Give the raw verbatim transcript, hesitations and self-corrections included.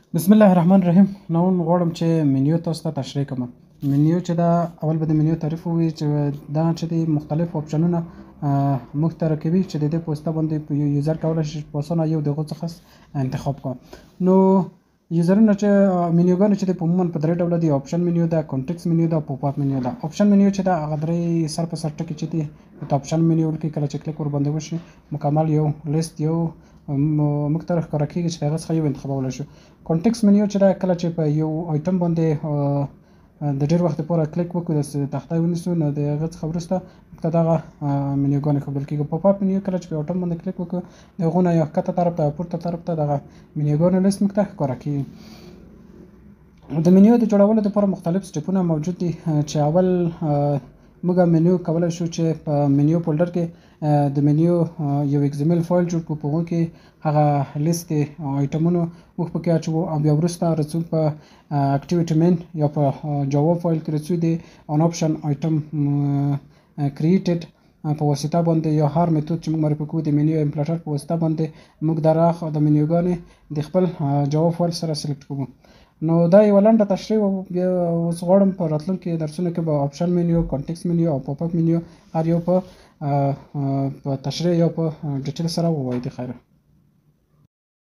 بسم الله الرحمن الرحیم. نو غواړم چې منیو تاسو ته تشریح کړم. منیو چې دا اول به د منیو تعریف ووایي چې دا چې د مختلف اپشنونه موږ ته راکوي چې د دې په واسطه باندې یوزر کولی شي په اسانه یو د هغو څخه انتخاب کړه. نو یوزرونه چې منیوګانې چې د په عموما په درې ډوله دي: اپشن منیو ده، کانټکس منیو ده، پاپ اپ منیو ده. اپشن منیو چې دا هغه درې سر په سر ټکي چې دي په اپشن منیو کې کله چې کلیک ور باندې وشي مکمل یو لیست یو موږ ته ښکاره کېږي چې د هغه څخه یو انتخابولی شو. کانټکس منیو چې دا کله چې په یو آیټم باندې د ډېر وخت لپاره کلیک وکړو داسې تخته ونیسو نو د هغه څخه وروسته موږ ته دغه منیوګانې ښودل کېږي. پاپ اپ منیو کله چې په یو آیټم باندې کلیک وکړو د هغو نه یا ښکته طرف ته یا پورته طرف ته دغه منیوګانو لیست موږ ته ښکاره کېږي. د منیو د جوړولو دپاره مختلف سټپونه موجود دي چې اول موږ منیو کولی شو چې په منیو فولډر کې د منیو یو ایکزیمل فایل جوړ کړو، په هغو کې هغه لیست د آیټمونو موږ پکې اچوو او بیا وروسته راځو په اکټیویټي مین یا په جاوا فایل کې راځو د آن آپشن آیټم کریټډ په واسطه باندې یا هر میتود چې موږ معرفي کوو د منیو امپلیټر په واسطه باندې موږ دغه د منیوګانې د خپل جاوا فایل سره سلیکټ کوو. نو دا یوه لنډه تشریح و. بیا اوس غواړم په راتلونکي درسونو کې به اپشن منیو، کانټکس منیو او پاپ اپ منیو هر یو په تشریح یا په ډیټیل سره ووایو. د خیره.